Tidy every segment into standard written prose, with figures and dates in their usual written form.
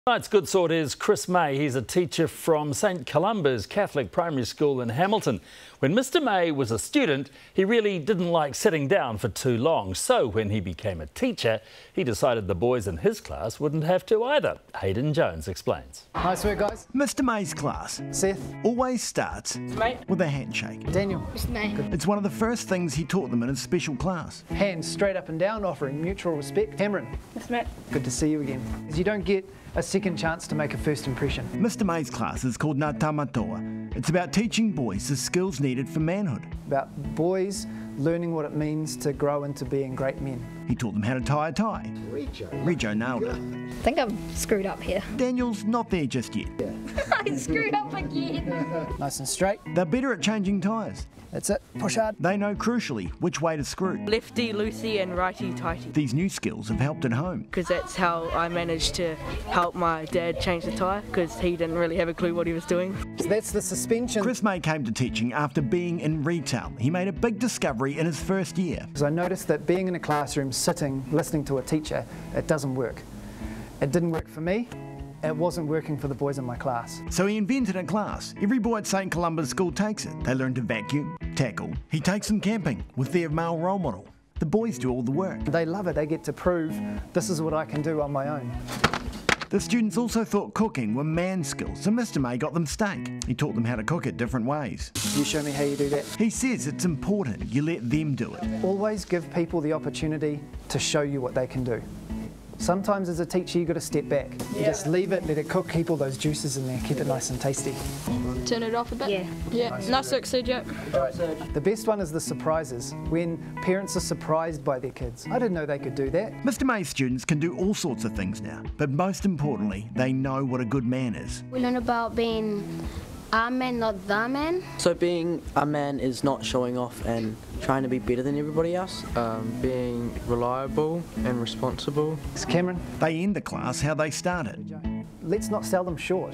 Tonight's good sort is Chris May. He's a teacher from St Columba's Catholic Primary School in Hamilton. When Mr May was a student, he really didn't like sitting down for too long. So when he became a teacher, he decided the boys in his class wouldn't have to either. Hayden Jones explains. Nice work, guys. Mr May's class, Seth. always starts Mate. with a handshake. Daniel. Mr May. It's one of the first things he taught them in his special class. Hands straight up and down, offering mutual respect. Cameron. Mr May. Good to see you again. You don't get a second chance to make a first impression. Mr May's class is called Ngā Tamatoa. It's about teaching boys the skills needed for manhood. About boys learning what it means to grow into being great men. He taught them how to tie a tie. Rego nailed it. I think I've screwed up here. Daniel's not there just yet. I screwed up again. Nice and straight. They're better at changing tyres. That's it. Push hard. They know crucially which way to screw. Lefty loosey and righty tighty, These new skills have helped at home. because that's how I managed to help my dad change the tyre, because he didn't really have a clue what he was doing. So that's the suspension. Chris May came to teaching after being in retail. He made a big discovery in his first year. Because I noticed that being in a classroom, sitting, listening to a teacher, it doesn't work. It didn't work for me. It wasn't working for the boys in my class. So he invented a class. Every boy at St Columba's school takes it. They learn to vacuum, tackle. He takes them camping with their male role model. The boys do all the work. They love it. They get to prove this is what I can do on my own. The students also thought cooking were man skills, so Mr May got them steak. He taught them how to cook it different ways. You show me how you do that. He says it's important you let them do it. Always give people the opportunity to show you what they can do. Sometimes as a teacher you've got to step back. You just leave it, let it cook, keep all those juices in there, keep it nice and tasty. Turn it off a bit? Yeah. Nice work, Sergio. The best one is the surprises, when parents are surprised by their kids. I didn't know they could do that. Mr May's students can do all sorts of things now, but most importantly, they know what a good man is. We learn about being a man, not the man. So being a man is not showing off and trying to be better than everybody else. Being reliable and responsible. It's Cameron. They end the class how they started. Let's not sell them short.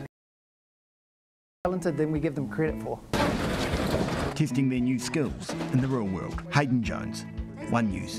Talented than we give them credit for. Testing their new skills in the real world. Hayden Jones, One News.